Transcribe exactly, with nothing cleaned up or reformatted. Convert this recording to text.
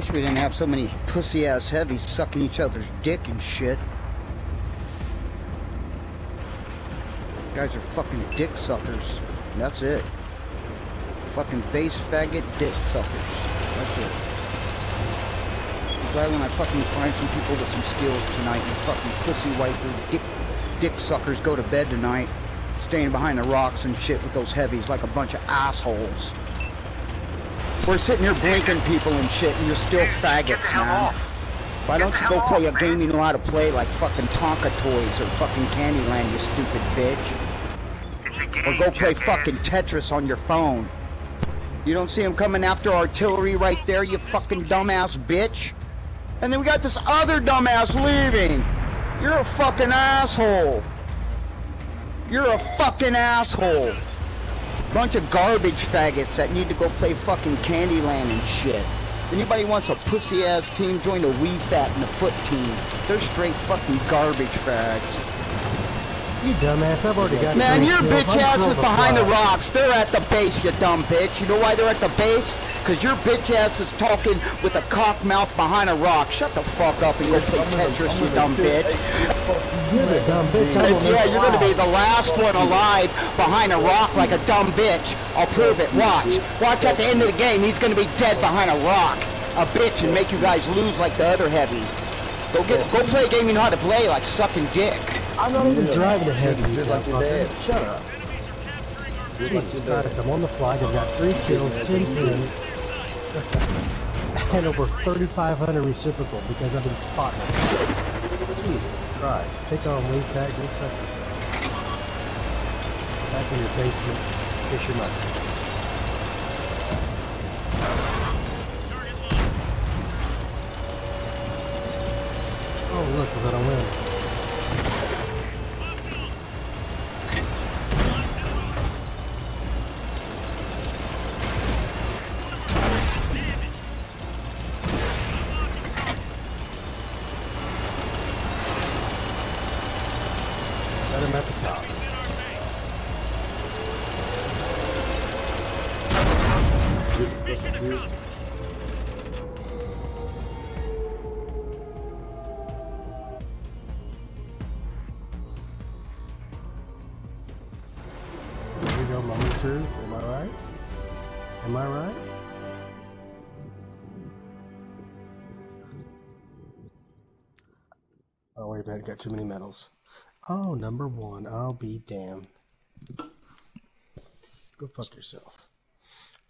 wish we didn't have so many pussy-ass heavies sucking each other's dick and shit. You guys are fucking dick suckers. That's it. Fucking base faggot dick suckers. That's it. I'm glad when I fucking find some people with some skills tonight, you fucking pussy wiper dick dick suckers go to bed tonight, staying behind the rocks and shit with those heavies like a bunch of assholes. We're sitting here blinking people and shit, and you're still faggots, man. Why don't you go play a game you know how to play, like fucking Tonka Toys or fucking Candyland, you stupid bitch? Or go play fucking Tetris on your phone. You don't see him coming after artillery right there, you fucking dumbass bitch? And then we got this other dumbass leaving. You're a fucking asshole. You're a fucking asshole. Bunch of garbage faggots that need to go play fucking Candyland and shit. Anybody wants a pussy ass team, join the Wii Fat and the Foot team. They're straight fucking garbage fags. You dumbass, I've already got Man, your bitch ass is behind the rocks. They're at the base, you dumb bitch. You know why they're at the base? Cause your bitch ass is talking with a cock mouth behind a rock. Shut the fuck up and go play Tetris, you dumb bitch. You're the dumb bitch. Yeah, you're gonna be the last one alive behind a rock like a dumb bitch. I'll prove it. Watch. Watch at the end of the game, he's gonna be dead behind a rock. A bitch and make you guys lose like the other heavy. Go get, go play a game you know how to play, like sucking dick. I'm not even driving a heavy. Just like your dad. Shut up. Jesus Christ, I'm on the flag. I've got three kills, ten pins, and over thirty-five hundred reciprocal because I've been spotting it. Jesus Christ. Pick on wing tag, go suck yourself. Back in your basement, fish your money. Oh look, we're gonna win. Got him at the top. There you go, moment of truth. Am I right? Am I right? Oh wait a minute, got too many medals. Oh, number one, I'll be damned. Go fuck yourself.